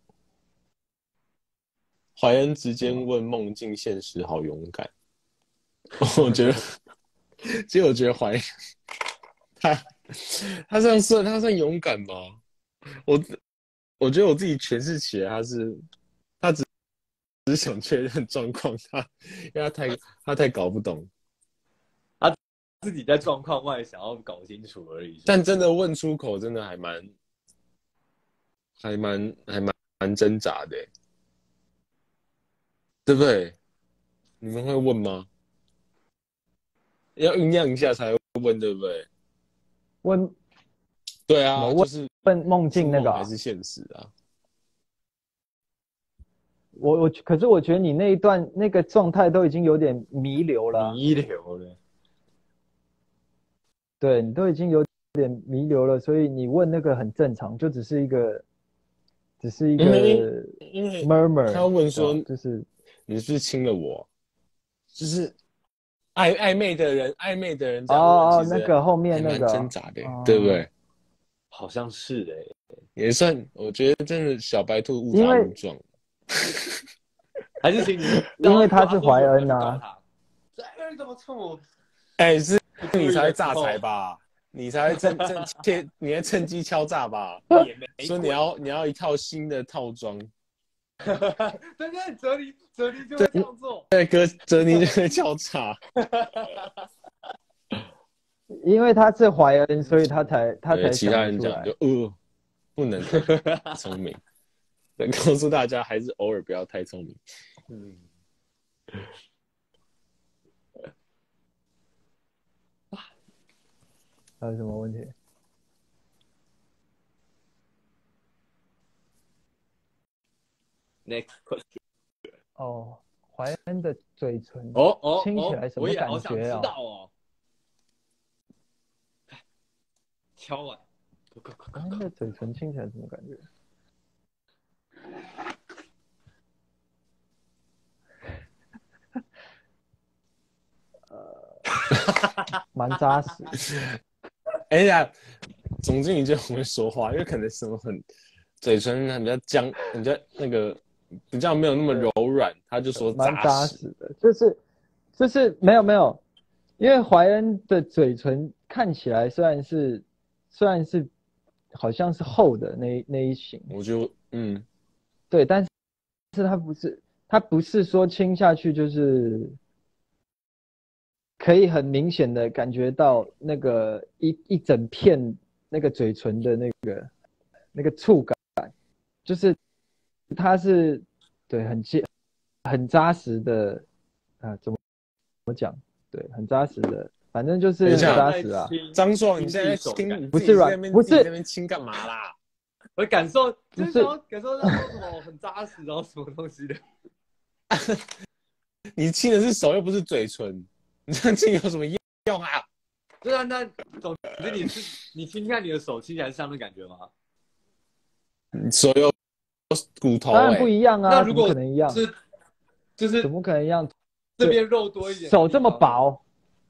怀恩直接问梦境现实，好勇敢。我觉得，其实我觉得怀恩他这样算勇敢吗？我觉得我自己诠释起来，他只是想确认状况，因为他太搞不懂。 自己在状况外想要搞清楚而已。 但真的问出口，真的还蛮挣扎的，对不对？你们会问吗？要酝酿一下才会问，对不对？ 问， 对啊，就是问梦境那个还是现实啊？ 可是我觉得你那一段那个状态都已经有点弥留了。 弥留了。 对，你都已经有点弥留了，所以你问那个很正常，就只是一个 murmur。 他问说， 就是你是不是亲了我？就是暧昧的人这样问， 其实那个后面那个蛮挣扎的，对不对？ 好像是也算，我觉得真的小白兔误打误撞。 还是请你， 因为他是怀恩啊。 你怎么蹭我？ 是你才会榨财吧？你才会你还趁机敲诈吧？说你要一套新的套装。 对，哲理就会这样做。 对，哥，哲尼就会敲诈。 因为他是怀恩，所以他才其他人讲就不能太聪明。告诉大家，还是偶尔不要太聪明。 还有什么问题 ？Next question。 哦，怀恩的嘴唇亲起来什么感觉啊？ 我也好想知道哦。敲完。 怀恩的嘴唇亲起来什么感觉？蛮扎实。 哎呀，总经理就很会说话，因为可能什么嘴唇比较僵，比较那个比较没有那么柔软，他就说蛮扎实的，就是没有，因为怀恩的嘴唇看起来虽然是好像是厚的那一型， 我就对，但是他不是说亲下去就是可以很明显的感觉到那个一整片那个嘴唇的那个触感，就是它是对很扎实的啊，怎么讲？对，很扎实的，反正就是很扎实啊。 张硕，你现在亲不是软，不是那边亲干嘛啦？ 我感受就是感受到什么很扎实，然后什么东西的。 你亲的是手，又不是嘴唇，你这样亲有什么用啊？ 对啊，那总之你亲看你的手，亲起来是这样的感觉吗？ 手有骨头， 当然不一样啊， 那如果可能一样？ 就是怎么可能一样？ 这边肉多一点， 手这么薄，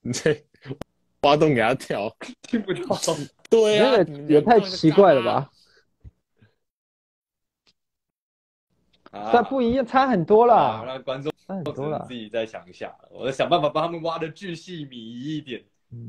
你在挖洞给他跳， 听不到。 对啊， 那个也太奇怪了吧？但不一样，差很多啦， 让观众差很多啦自。己再想一下，我想办法帮他们挖的巨细靡遗一点。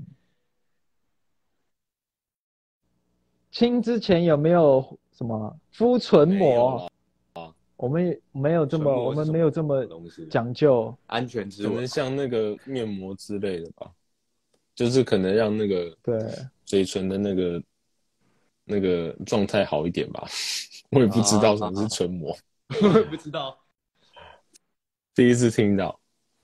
亲之前有没有什么敷唇膜？我们没有这么，我们没有这么讲究安全之吻， 可能像那个面膜之类的吧，就是可能让那个对嘴唇的那个状态好一点吧。我也不知道什么是唇膜， 我也不知道。 第一次听到。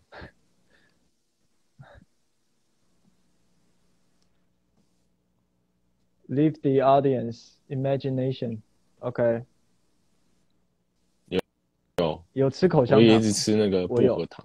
Leave the audience imagination. OK. 有吃口香糖， 我也一直吃那个薄荷糖。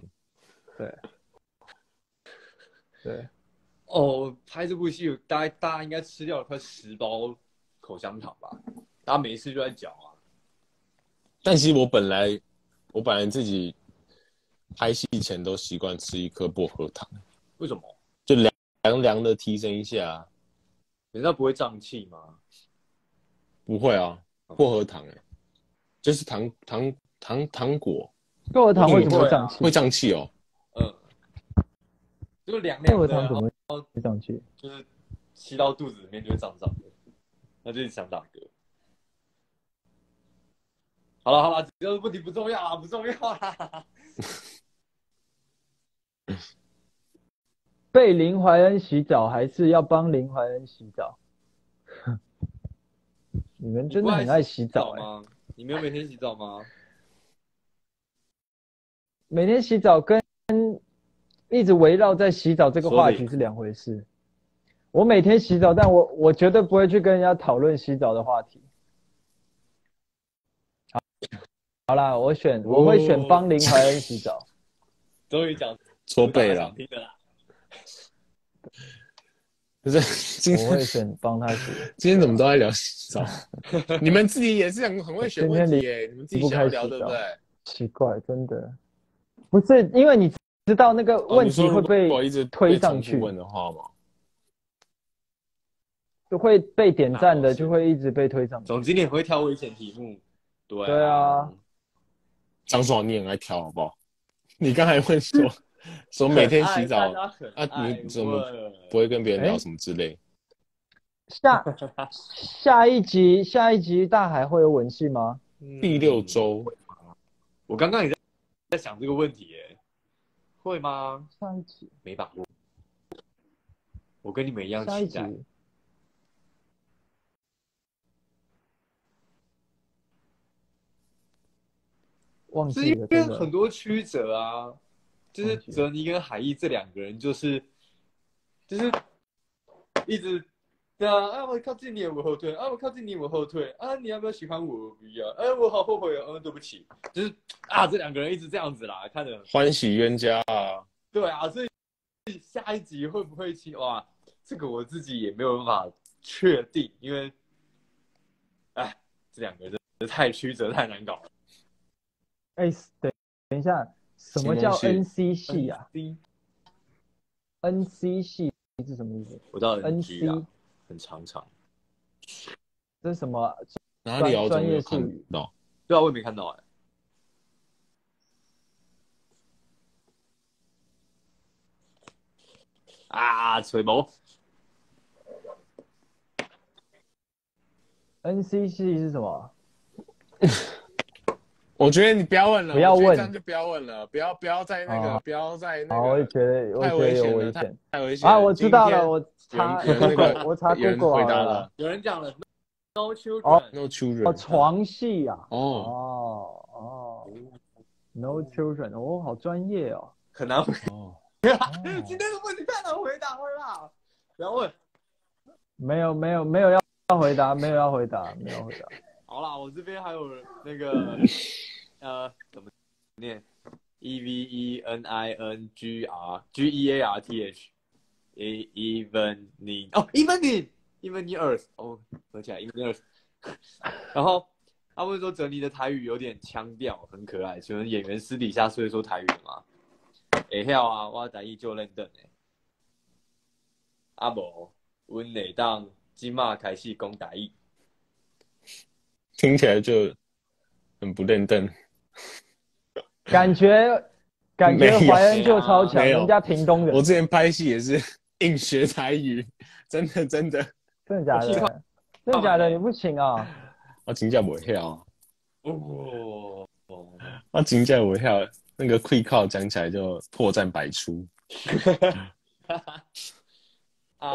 对。 哦，拍这部戏，大家应该吃掉了快10包口香糖吧？大家每一次就在嚼啊。 但其实我本来自己拍戏前都习惯吃一颗薄荷糖。 为什么？ 就凉凉的提升一下。 人家不会胀气吗？ 不会啊，薄荷糖就是糖果。 薄荷糖为什么会胀气？ 会胀气哦。 就是凉凉的。 薄荷糖怎么会胀气？ 就是吸到肚子里面就会胀胀的，那就是想打嗝。好了，这个问题不重要啦，不重要啦。 被林怀恩洗澡，还是要帮林怀恩洗澡？你们真的很爱洗澡吗？你没有每天洗澡吗？ 每天洗澡跟一直围绕在洗澡这个话题是两回事。我每天洗澡，但我绝对不会去跟人家讨论洗澡的话题。好啦，我会选帮林怀恩洗澡。 终于讲搓背了。不是， 我会选帮他洗。 今天怎么都在聊洗澡？你们自己也是很会选问题耶，你们自己想要聊对不对？ 奇怪，真的不是因为你知道那个问题会被推上去问的话吗？ 就会被点赞的，就会一直被推上去。 总经理会挑危险题目， 对啊。 张爽，你很爱挑好不好？你刚才问说每天洗澡你怎么不会跟别人聊什么之类？ 下一集大海会有吻戏吗？ 第6周， 我刚刚也在想这个问题耶，会吗？ 下一集没把握，我跟你们一样期待。 忘记了， 因为很多曲折啊，就是泽尼跟海毅这2个人就是一直对啊，我靠近你我后退啊，我靠近你我后退啊，你要不要喜欢我？不要，我好后悔对不起，就是这2个人一直这样子啦，看着欢喜冤家啊。 对啊，所以下一集会不会哇？这个我自己也没有办法确定，因为这2个人真的太曲折太难搞了。 等一下，什么叫 NC 系啊 ？NC 系是什么意思？ 我知道 NC 啊，很长。 这是什么？ 哪里有专业术语？ 对啊，我也没看到吹毛。 NC 系是什么？ 我觉得你不要问了， 不要问， 这样就不要问了，不要再那个，不要再那个。 我觉得有危险， 太危险啊！我知道了，我查我查 Google 回答了， 有人讲了 ，No children，No children， 床戏啊，No children，好专业哦， 很难回今天的问题太难回答了啦，不要问， 没有要回答，没有要回答。 好啦，我这边还有那个怎么念 ？Eveningergearth evening earth 合起来 evening earth。然后他们说泽尼的台语有点腔调，很可爱。请问演员私底下是会说台语的吗？会晓啊，我台语就认得啊无，阮会当即马开始讲台语。 听起来就很不认真。 感觉怀恩就超强， 没有人家屏东人。 我之前拍戏也是硬学台语，真的。 真的假的？真的假的？你不行啊？ 我真正不晓。 哦， 我真正不晓，那个会靠讲起来就破绽百出。 啊，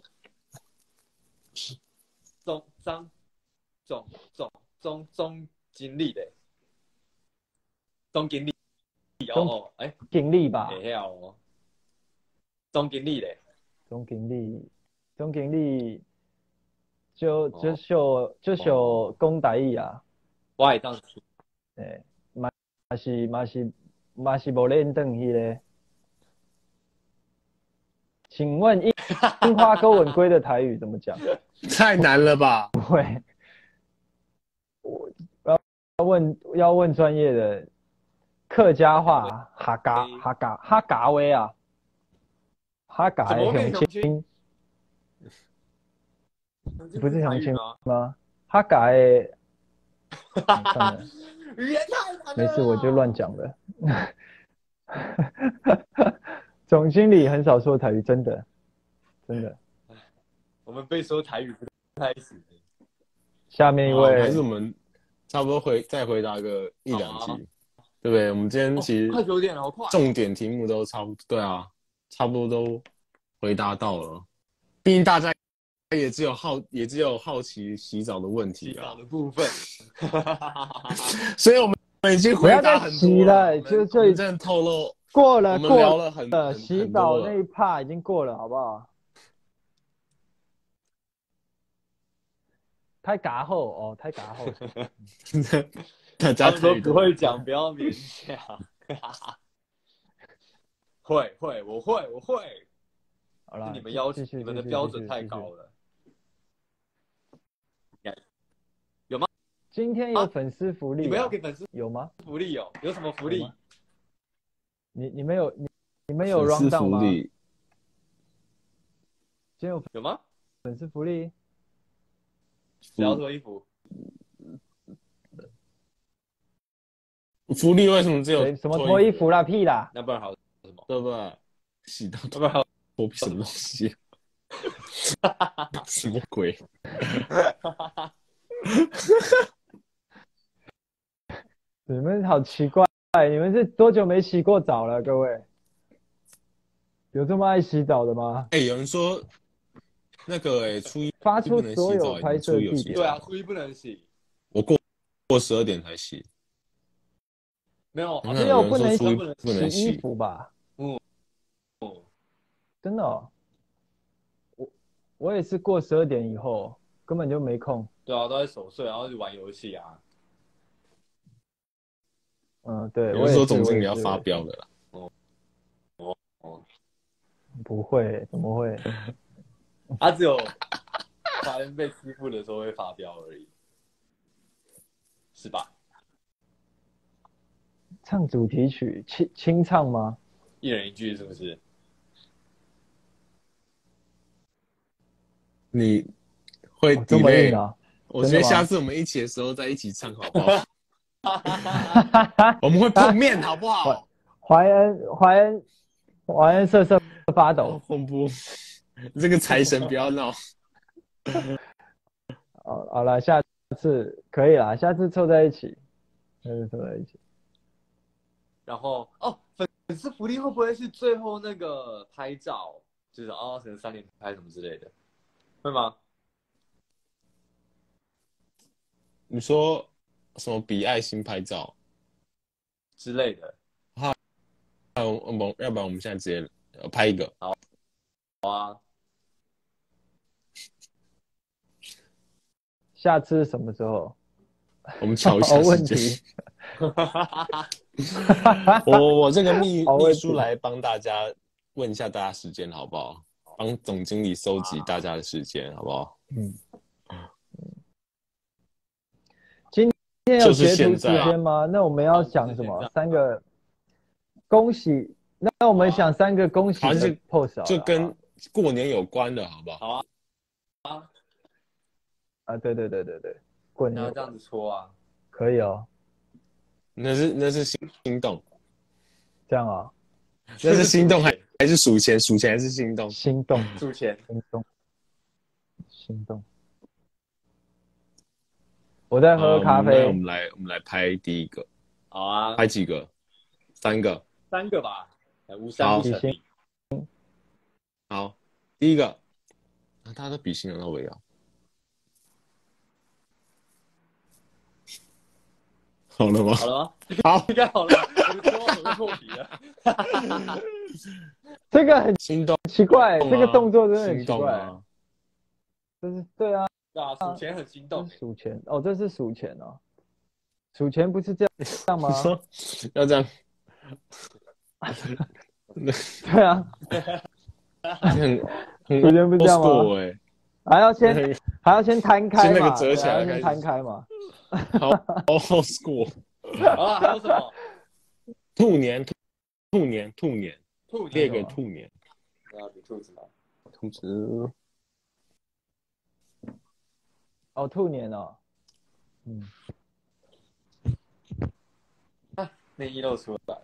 总经理嘞，总经理哦，哎， 经理吧？ 会晓哦，总经理嘞， 总经理就秀讲台语啊。 我会当听。 诶，嘛是无认真去咧。请问樱花勾吻龟的台语怎么讲？ 太难了吧？ 不会，要问专业的。客家话哈嘎威啊，哈嘎的乡亲，不是乡亲吗？哈嘎的，算了， 语言太难了， 没事，我就乱讲了。总经理很少说台语，真的。 我们被说台语不太死。 下面一位， 还是我们差不多再回答个1、2题。对不对？我们今天其实快9点了，好快！ 重点题目都差不多，对啊，差不多都回答到了。毕竟大家也只有好奇洗澡的问题啊， 洗澡的部分。 所以我们已经回答很多了。 就真的透露过了， 我们聊了很洗澡那一趴已经过了，好不好？太嘎后哦，太嘎后。 大家都不会讲，不要勉强。会，我会。 好了， 你们你们的标准太高了。有吗？ 今天有粉丝福利、啊， 你们要给粉丝有吗？ 福利有什么福利？ 你们有 round down 吗？今天有吗？ 粉丝福利？ 只要脱衣服。 福利为什么只有什么脱衣服啦屁啦？ 那不然好什么？ 对不对？洗到那不然好脱什么东西？什么鬼？ 你们好奇怪，你们是多久没洗过澡了？各位，有这么爱洗澡的吗？ 有人说那个初一发出所有拍摄地点。 对啊，初一不能洗。 我过12点才洗。 没有， 只有不能洗衣服吧？真的哦。我也是过12点以后，根本就没空。 对啊，都在守岁，然后就玩游戏啊。 对。 有人说总经理要发飙的啦。 不会，怎么会？ 他只有发现被欺负的时候会发飙而已，是吧？ 唱主题曲清唱吗？ 一人一句是不是？ 你会这么硬啊？ 我觉得下次我们一起的时候再一起唱好不好？我们会碰面好不好？ 怀恩瑟瑟发抖。 恐怖！这个财神不要闹。 好了，下次可以啦，下次凑在一起。 然后粉丝福利会不会是最后那个拍照，就是可能3连拍什么之类的，会吗？ 你说什么比爱心拍照之类的？ 要不然我们现在直接拍一个。 好啊。 下次什么时候？ 我们瞧一下时间。我这个秘书来帮大家问一下大家时间好不好？帮总经理收集大家的时间好不好？ 今天有截图时间吗？那我们要想什么？3个恭喜。那我们想3个恭喜的 pose 就跟过年有关的，好不好？ 好啊， 啊，对，过年有那这样子戳啊， 可以哦， 那是心动， 这样啊， 那是心动还是数钱？数钱还是心动？ 心动， 数钱。 心动。我在喝咖啡。 那我们来拍第一个， 好啊， 拍几个？3个。 3个吧，无三不成立。 好，第一个，大家都比心了，那我也要。好了吗？ 好了吗？ 好， 应该好了吧，我的戳手就破皮了。 这个很心动奇怪，这个动作真的很奇怪。 心动啊！ 这是对啊， 对啊，数钱很心动这是数钱哦，这是数钱哦，数钱不是这样吗？ 要这样？ 对啊，数钱不是这样吗？ 哎， 还要先摊开嘛， 先那个折起来还要先摊开嘛。 好 score。 好啊，还有什么？ 兔年，列个兔年。 那比兔子吗？ 兔子。 哦，兔年哦。 内衣露出来。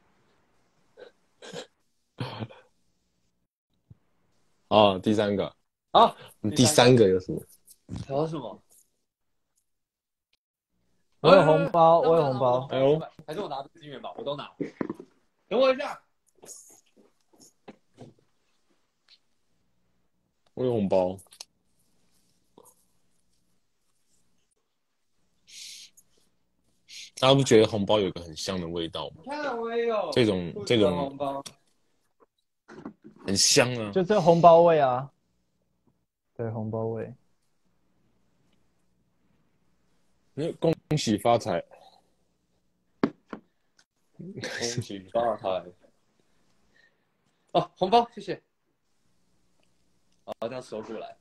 哦，第3个。 好， 第三个有什么？ 还有什么？ 我有红包，我有红包。 哎呦，还是我拿金元宝，我都拿。等我一下。 我有红包。大家不觉得红包有个很香的味道吗？ 看我也有这种红包， 很香啊！ 就这红包味啊，对，红包味。 恭喜发财！ 恭喜发财！哦，红包，谢谢。好，这样收过来。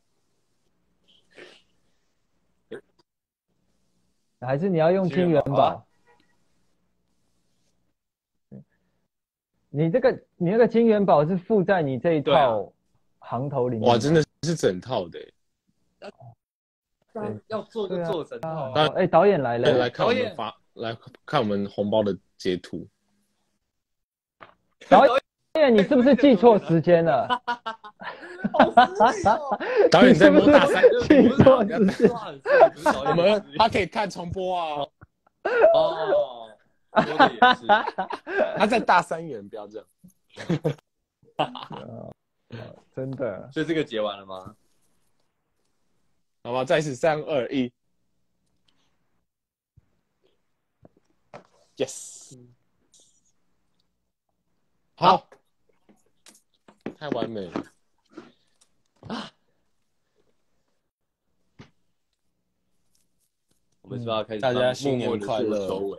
还是你要用金元宝？你那个金元宝是附在你这一套行头里面。 哇，真的是整套的。 要做就做整套。 哎，导演来了， 来看我们红包的截图。 导演，你是不是记错时间了？ 导演在摸大三， 记错时间。 他可以看重播啊。 哦，说的也是。 他在大三元，不要这样。真的。 所以这个结完了吗？ 好吧，再一次3、2、1。Yes。好，太完美了啊！我们是不是要开始？ 大家新年快乐！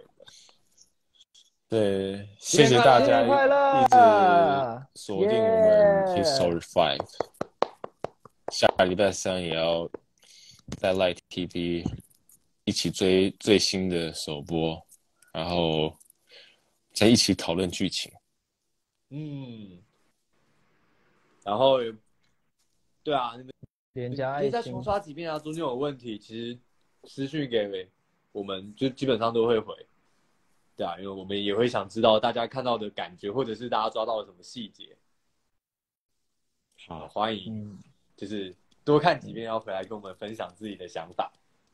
对，谢谢大家一直锁定我们 History 5。下礼拜3也要在 Light TV 一起追最新的首播，然后再一起讨论剧情。 然后对啊， 连加爱心， 可以再重刷几遍啊，中间有问题，其实私讯给我们，就基本上都会回。对啊，因为我们也会想知道大家看到的感觉，或者是大家抓到了什么细节。好，欢迎，就是多看几遍，要回来跟我们分享自己的想法。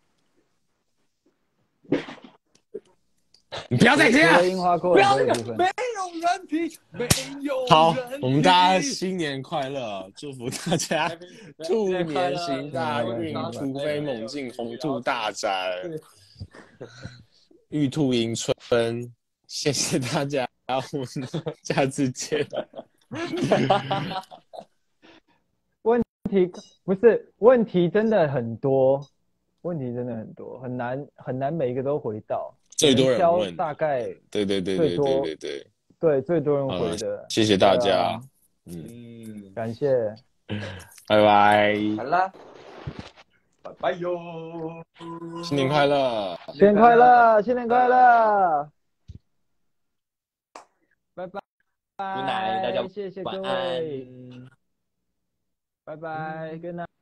你不要再这样！ 不要这个，没有人皮，没有人皮。 好，我们大家新年快乐，祝福大家兔年行大运，突飞猛进，鸿兔大展，玉兔迎春。谢谢大家，我们下次见。 问题真的很多，很难每一个都回到。 最多人问， 大概对， 最多人回的。 谢谢大家， 感谢， 拜拜， 好啦，拜拜哟， 新年快乐， 新年快乐，新年快乐，拜拜， 拜拜，大家谢谢各晚位。 安。 拜拜，Good night。